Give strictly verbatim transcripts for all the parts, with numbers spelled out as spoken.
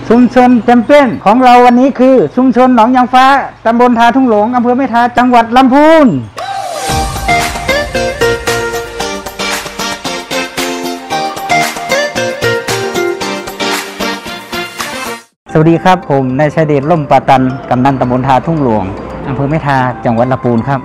ชุมชนแชมเปี้ยนของเราวันนี้คือชุมชนหนองยางฟ้าตำบลทาทุ่งหลวงอำเภอแม่ทาจังหวัดลำพูนสวัสดีครับผมนายชัยเดชล่มปาตันกำนันตำบลทาทุ่งหลวงอำเภอแม่ทาจังหวัดลำพูนครับ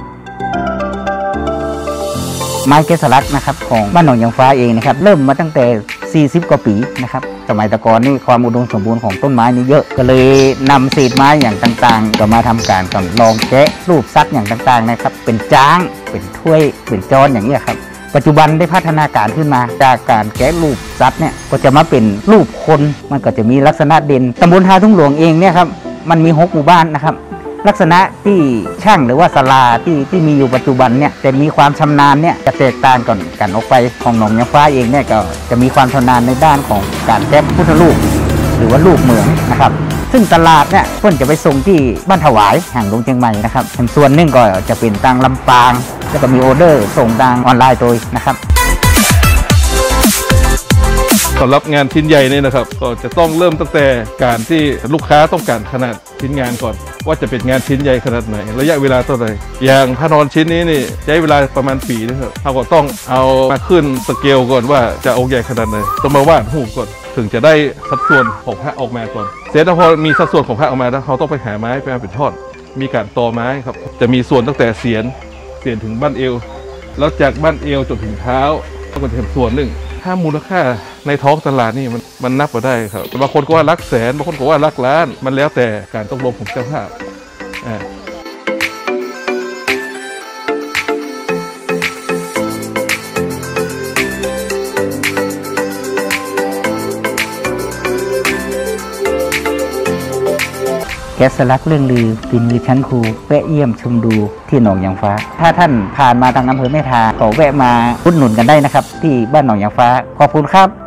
ไม้แกะสลักนะครับของบ้านหนองยางฟ้าเองนะครับเริ่มมาตั้งแต่สี่สิบกว่าปีนะครับสมัยตะกอนนี่ความอุดมสมบูรณ์ของต้นไม้นี่เยอะก็เลยนำเศษไม้อย่างต่างๆก็มาทำการกันลองแกะรูปซัดอย่างต่างๆนะครับเป็นจ้างเป็นถ้วยเป็นจอนอย่างนี้ครับปัจจุบันได้พัฒนาการขึ้นมาจากการแกะรูปซัดเนี่ยก็จะมาเป็นรูปคนมันก็จะมีลักษณะเด่นตำบลทาทุ่งหลวงเองเนี่ยครับมันมีหกหมู่บ้านนะครับลักษณะที่ช่างหรือว่าศาลาที่ที่มีอยู่ปัจจุบันเนี่ยจะมีความชำนาญเนี่ยจะแตกต่างกันกันออกไปของหนองยางฟ้าเองเนี่ยก็จะมีความชำนาญในด้านของการแกะพุทธรูปหรือว่ารูปเหมืองนะครับซึ่งตลาดเนี่ยเพิ่นจะไปส่งที่บ้านถวายแห่งหลวงเชียงใหม่นะครับส่วนหนึ่งก็จะเป็นทางลำปางแล้วก็มีออเดอร์ส่งทางออนไลน์โดยนะครับสำหรับงานชิ้นใหญ่นี่นะครับก็จะต้องเริ่มตั้งแต่การที่ลูกค้าต้องการขนาดชิ้นงานก่อนว่าจะเป็นงานชิ้นใหญ่ขนาดไหนระยะเวลาเท่าไหร่อย่างพระนอนชิ้นนี้นี่ใช้เวลาประมาณปีนะครับเราก็ต้องเอามาขึ้นสเกลก่อนว่าจะองค์ใหญ่ขนาดไหนต้องมาวาดรูปก่อนถึงจะได้สัดส่วนของพระออกมาก่อนเสร็จแล้วพอมีสัดส่วนของพระออกมาแล้วเขาต้องไปหาไม้ไปเอาเป็นท่อนมีการต่อไม้ครับจะมีส่วนตั้งแต่เสียนเสียนถึงบั้นเอวแล้วจากบั้นเอวจนถึงเท้าก็เป็นส่วนหนึ่งถ้ามูลค่าในท้องตลาดนี่มันมันนับมาได้ครับบางคนก็ว่าลักแสนบางคนก็ว่าลักล้านมันแล้วแต่การตกลงของเจ้าภาพอ่าแกะสลักเรื่องลือฝีมือชั้นครูแวะเยี่ยมชมดูที่หนองยางฟ้าถ้าท่านผ่านมาทางอำเภอแม่ทาก็แวะมาอุดหนุนกันได้นะครับที่บ้านหนองยางฟ้าขอบคุณครับ